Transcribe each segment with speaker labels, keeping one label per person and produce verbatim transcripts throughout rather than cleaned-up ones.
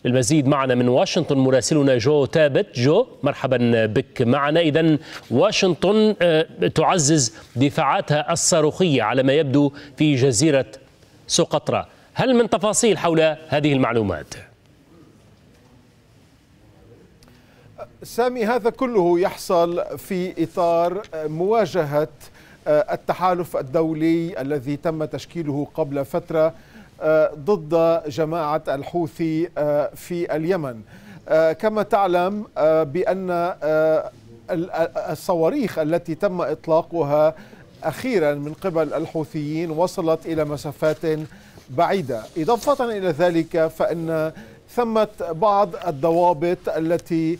Speaker 1: للمزيد معنا من واشنطن مراسلنا جو تابت. جو، مرحبا بك معنا. إذن واشنطن تعزز دفاعاتها الصاروخية على ما يبدو في جزيرة سقطرى، هل من تفاصيل حول هذه المعلومات؟
Speaker 2: سامي، هذا كله يحصل في إطار مواجهة التحالف الدولي الذي تم تشكيله قبل فترة ضد جماعة الحوثي في اليمن. كما تعلم بأن الصواريخ التي تم إطلاقها أخيرا من قبل الحوثيين وصلت إلى مسافات بعيدة. إضافة إلى ذلك فإن ثمة بعض الضوابط التي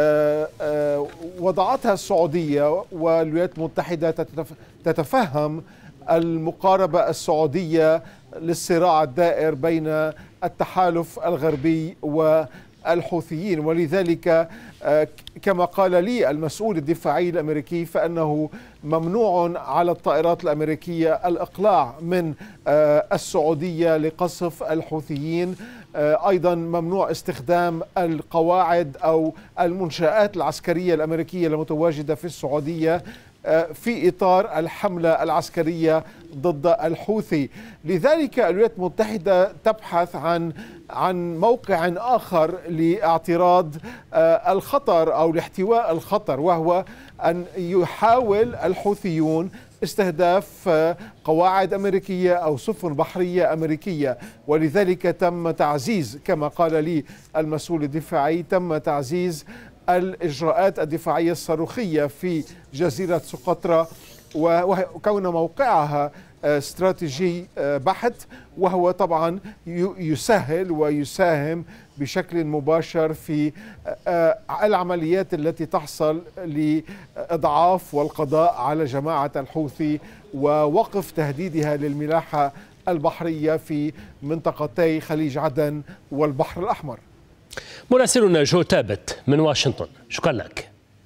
Speaker 2: وضعتها السعودية والولايات المتحدة تتفهم المقاربة السعودية للصراع الدائر بين التحالف الغربي والحوثيين، ولذلك كما قال لي المسؤول الدفاعي الأمريكي فإنه ممنوع على الطائرات الأمريكية الإقلاع من السعودية لقصف الحوثيين. أيضا ممنوع استخدام القواعد أو المنشآت العسكرية الأمريكية المتواجدة في السعودية في إطار الحملة العسكرية ضد الحوثي. لذلك الولايات المتحدة تبحث عن عن موقع آخر لاعتراض الخطر أو لاحتواء الخطر، وهو أن يحاول الحوثيون استهداف قواعد أمريكية أو سفن بحرية أمريكية. ولذلك تم تعزيز، كما قال لي المسؤول الدفاعي، تم تعزيز الإجراءات الدفاعية الصاروخية في جزيرة سقطرى، وكون موقعها استراتيجي بحت، وهو طبعا يسهل ويساهم بشكل مباشر في العمليات التي تحصل لإضعاف والقضاء على جماعة الحوثي ووقف تهديدها للملاحة البحرية في منطقتي خليج عدن والبحر الأحمر.
Speaker 1: مراسلنا جو تابت من واشنطن، شكرا لك.